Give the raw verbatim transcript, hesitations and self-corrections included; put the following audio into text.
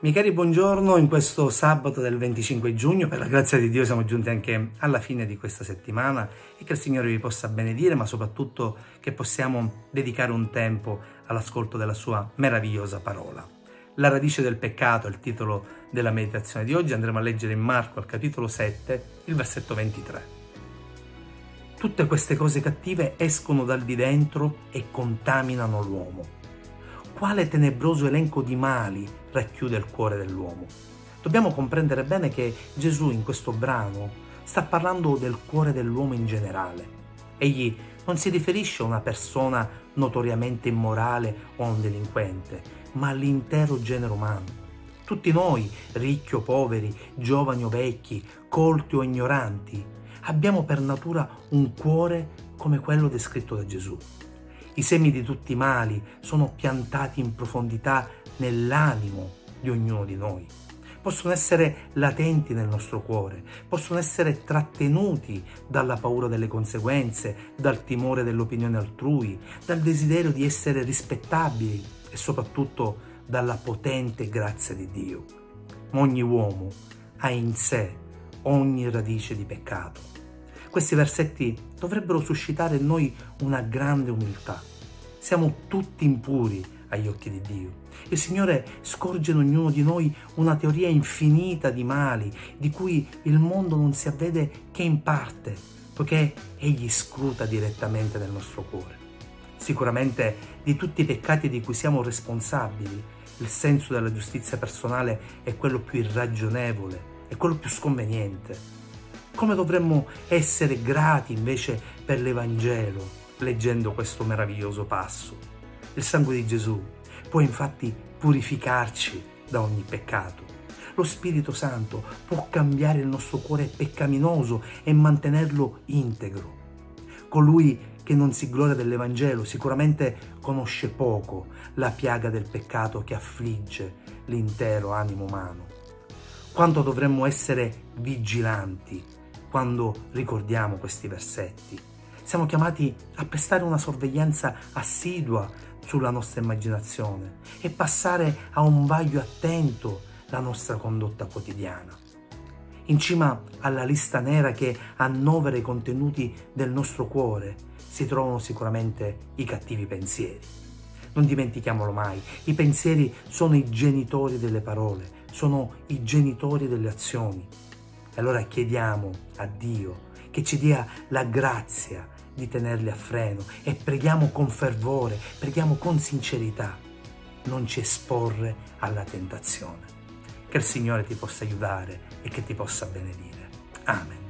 Miei cari, buongiorno. In questo sabato del venticinque giugno, per la grazia di Dio, siamo giunti anche alla fine di questa settimana e che il Signore vi possa benedire, ma soprattutto che possiamo dedicare un tempo all'ascolto della Sua meravigliosa parola. La radice del peccato è il titolo della meditazione di oggi. Andremo a leggere in Marco al capitolo sette, il versetto ventitré. Tutte queste cose cattive escono dal di dentro e contaminano l'uomo. Quale tenebroso elenco di mali racchiude il cuore dell'uomo? Dobbiamo comprendere bene che Gesù in questo brano sta parlando del cuore dell'uomo in generale. Egli non si riferisce a una persona notoriamente immorale o a un delinquente, ma all'intero genere umano. Tutti noi, ricchi o poveri, giovani o vecchi, colti o ignoranti, abbiamo per natura un cuore come quello descritto da Gesù. I semi di tutti i mali sono piantati in profondità nell'animo di ognuno di noi. Possono essere latenti nel nostro cuore, possono essere trattenuti dalla paura delle conseguenze, dal timore dell'opinione altrui, dal desiderio di essere rispettabili e soprattutto dalla potente grazia di Dio. Ma ogni uomo ha in sé ogni radice di peccato. Questi versetti dovrebbero suscitare in noi una grande umiltà. Siamo tutti impuri agli occhi di Dio. Il Signore scorge in ognuno di noi una teoria infinita di mali, di cui il mondo non si avvede che in parte, poiché Egli scruta direttamente nel nostro cuore. Sicuramente di tutti i peccati di cui siamo responsabili, il senso della giustizia personale è quello più irragionevole, è quello più sconveniente. Come dovremmo essere grati invece per l'Evangelo, leggendo questo meraviglioso passo. Il sangue di Gesù può infatti purificarci da ogni peccato. Lo Spirito Santo può cambiare il nostro cuore peccaminoso e mantenerlo integro. Colui che non si gloria dell'Evangelo sicuramente conosce poco la piaga del peccato che affligge l'intero animo umano. Quanto dovremmo essere vigilanti quando ricordiamo questi versetti. Siamo chiamati a prestare una sorveglianza assidua sulla nostra immaginazione e passare a un vaglio attento la nostra condotta quotidiana. In cima alla lista nera che annovera i contenuti del nostro cuore si trovano sicuramente i cattivi pensieri. Non dimentichiamolo mai, i pensieri sono i genitori delle parole, sono i genitori delle azioni. Allora chiediamo a Dio che ci dia la grazia di tenerli a freno e preghiamo con fervore, preghiamo con sincerità, non ci esporre alla tentazione. Che il Signore ti possa aiutare e che ti possa benedire. Amen.